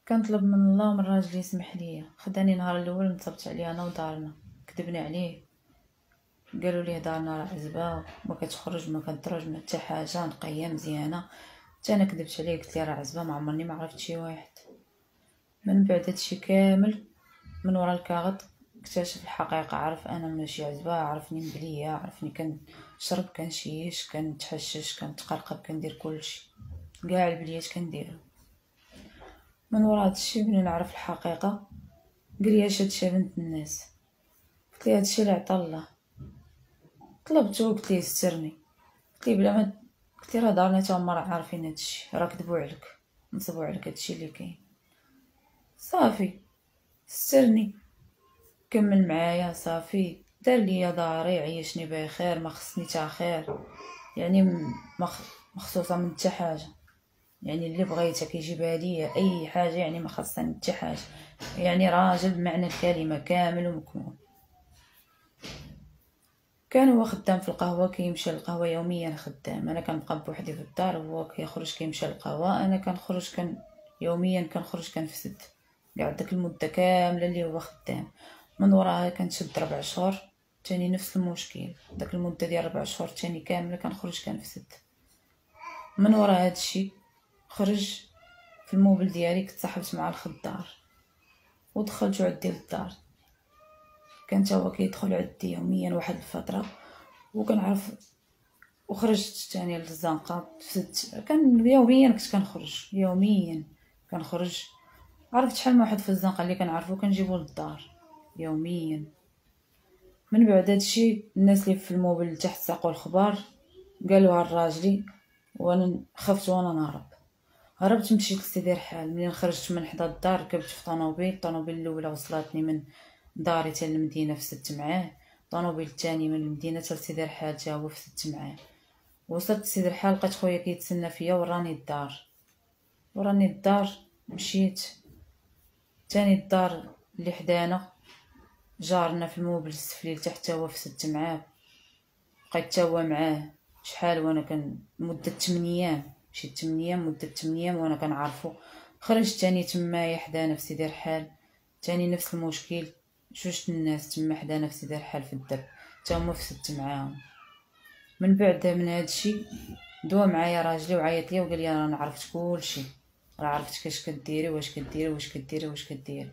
كنطلب من الله ومن راجلي يسمح ليا. خداني نهار الاول نصبت عليه انا ودارنا، كذبنا عليه، قالوا ليه دارنا راه عزبه وما كتخرج ما كتدرج ما حتى حاجه نقيه مزيانه. حتى انا كذبت عليه قلت ليه راه عزبه، ما عمرني ما عرفت شي واحد. من بعد هادشي كامل من ورا الكاغط اكتشف الحقيقه، عرف انا ماشي عزبه، عرفني مبليه، عرفني كنشرب كنشيش كنتحشش كنتقرقب كندير كلشي، كاع البليات كنديرو. من ورا هادشي ملي نعرف الحقيقه قال لي اش هادشي بنت الناس. قلت ليه هادشي اللي عطا الله. طلبته قلت ليه سترني، قلت ليه بلا ما قلت ليه راه دارنا تا هما راه عارفين هادشي، راه كذبوا عليك نصبوا عليك، هادشي اللي كاين صافي. سترني كمل معايا صافي، دار ليا داري عيشني بخير، ما خصني تا خير، يعني مخصوصه من حتى حاجه، يعني اللي بغيتها كيجيبها ليا اي حاجه، يعني ما خصني حتى حاجه، يعني راجل بمعنى الكلمه كامل ومكمول. كان هو خدام في القهوه، كيمشي للقهوه يوميا خدام، انا كنبقى بوحدي في الدار، هو كيخرج كيمشي للقهوه، انا كنخرج يوميا كنخرج كنفسد كاع داك المده كامله اللي هو خدام. من وراها كنشد 4 شهور تاني نفس المشكل، داك المده ديال 4 شهور تاني كامله كنخرج كنفسد. من ورا هادشي خرج في الموبل ديالي، كنت صاحبت مع الخضار ودخلته عندي للدار، كان تا هو كيدخل عندي يوميا واحد الفتره وكنعرف. وخرجت تاني للزنقه كان يوميا كنت كنخرج يوميا كنخرج. عرفت شحال من واحد في الزنقه اللي كنعرفو كنجيبو للدار يوميا. من بعد هادشي الناس اللي في الموبل تحت ساقوا الخبار قالوها لراجلي، وانا خفت وانا نهرب. هربت مشيت لسيدي رحال. ملي خرجت من حدا الدار ركبت في الطوموبيل الاولى وصلتني من داري حتى المدينه فسدت معاه، الطوموبيل الثاني من المدينه حتى لسيدي رحال حتى هو فسدت معاه. وصلت لسيدي رحال لقيت خويا كيتسنى فيا وراني الدار مشيت تاني الدار اللي حدانا، جارنا في الموبل السفلي لتحت هو فسدت معاه، بقيت تا هو معاه شحال وانا مده 8 ايام، مشيت 8 ايام مده 8 ايام وانا كنعرفو. خرجت تاني تمايا حدانا في سيدي رحال تاني نفس المشكل، جوج الناس تما حدانا في سيدي رحال في الدرب تا هما فسدت معاهم. من بعد من هادشي دوا معايا راجلي وعيط ليا وقال لي انا عرفت كلشي، راه عرفت كاش كديري واش كديري.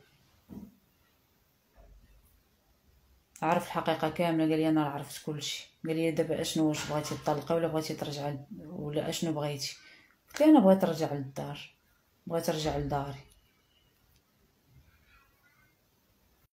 عرف الحقيقه كامله، قال لي انا راه عرفت كلشي. قال لي دابا اشنو، واش بغيتي تطلقي ولا بغيتي ترجعي ولا اشنو بغيتي؟ قلت له انا بغيت نرجع للدار، بغيت نرجع لداري.